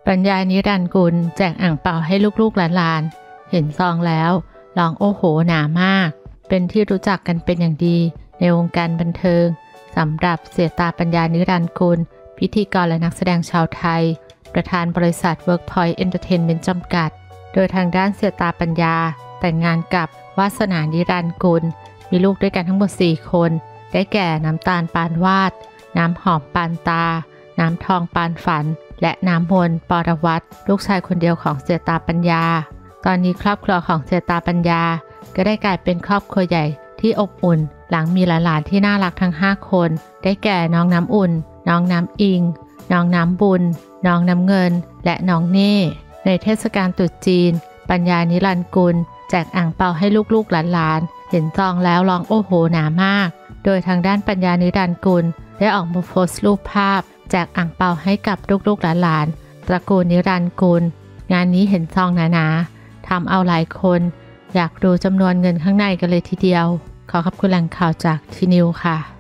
ปัญญานิรันดร์กุลแจกอ่างเปาให้ลูกๆหลานๆเห็นซองแล้วร้องโอ้โหหนามากเป็นที่รู้จักกันเป็นอย่างดีในวงการบันเทิงสำหรับเสียตาปัญญานิรันดร์กุลพิธีกรและนักแสดงชาวไทยประธานบริษัท Workpoint Entertainment จำกัดโดยทางด้านเสียตาปัญญาแต่งงานกับวาสนานิรันดร์กุลมีลูกด้วยกันทั้งหมด4คนได้แก่น้ำตาลปานวาดน้ำหอมปานตาน้ำทองปานฝันและน้ำมนต์ปรวัตรลูกชายคนเดียวของเสียตาปัญญาตอนนี้ครอบครัวของเสียตาปัญญาก็ได้กลายเป็นครอบครัวใหญ่ที่อบอุ่นหลังมีหลานๆที่น่ารักทั้ง5คนได้แก่น้องน้ำอุ่นน้องน้ำอิงน้องน้ำบุญน้องน้ำเงินและน้องเน่ในเทศกาลตรุษจีนปัญญานิรันดร์กุลแจกอ่างเปาให้ลูกๆหลานๆเห็นซองแล้วร้องโอ้โหหนามากโดยทางด้านปัญญานิรันดร์กุลได้ออกมาโพสต์รูปภาพแจกอ่างเปาให้กับลูกๆหลานๆตระกูลนิรันดร์กุลงานนี้เห็นซองหนาๆทำเอาหลายคนอยากดูจำนวนเงินข้างในกันเลยทีเดียวขอขอบคุณแหล่งข่าวจากทีนิวค่ะ